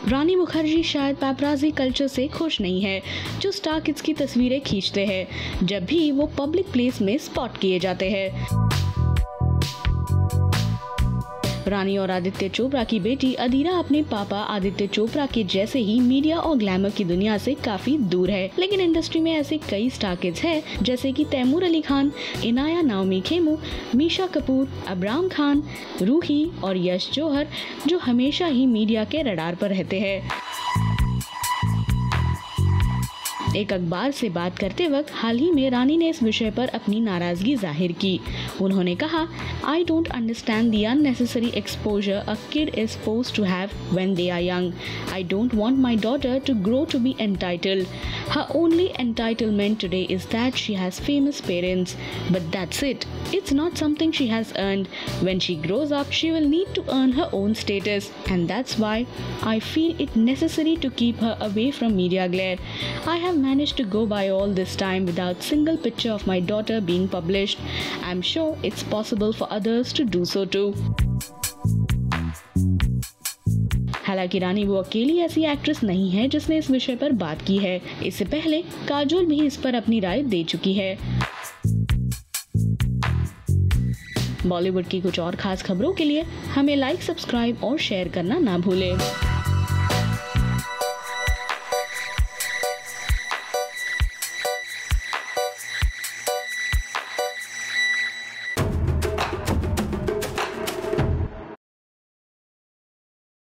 रानी मुखर्जी शायद paparazzi culture से खुश नहीं है, जो स्टार किड्स की तस्वीरें खींचते हैं जब भी वो पब्लिक प्लेस में स्पॉट किए जाते हैं। रानी और आदित्य चोपड़ा की बेटी अदीरा अपने पापा आदित्य चोपड़ा के जैसे ही मीडिया और ग्लैमर की दुनिया से काफी दूर है, लेकिन इंडस्ट्री में ऐसे कई स्टार किड्स हैं जैसे कि तैमूर अली खान, इनाया नाओमी खेमू, मीशा कपूर, अब्राम खान, रूही और यश जौहर, जो हमेशा ही मीडिया के रडार पर रहते हैं। एक अखबार से बात करते वक्त हाल ही में रानी ने इस विषय पर अपनी नाराजगी जाहिर की। उन्होंने कहा, I don't understand the unnecessary exposure a kid is supposed to have when they are young. I don't want my daughter to grow to be entitled. Her only entitlement today is that she has famous parents. But that's it. It's not something she has earned. When she grows up, she will need to earn her own status. And that's why I feel it necessary to keep her away from media glare. I have managed to go by all this time without single picture of my daughter being published. I'm sure it's possible for others to do so too. हालांकि रानी वो अकेली ऐसी actress नहीं है जिसने इस विषय पर बात की है। इससे पहले काजोल भी इस पर अपनी राय दे चुकी है। बॉलीवुड की कुछ और खास खबरों के लिए हमें लाइक, सब्सक्राइब और शेयर करना ना भूलें।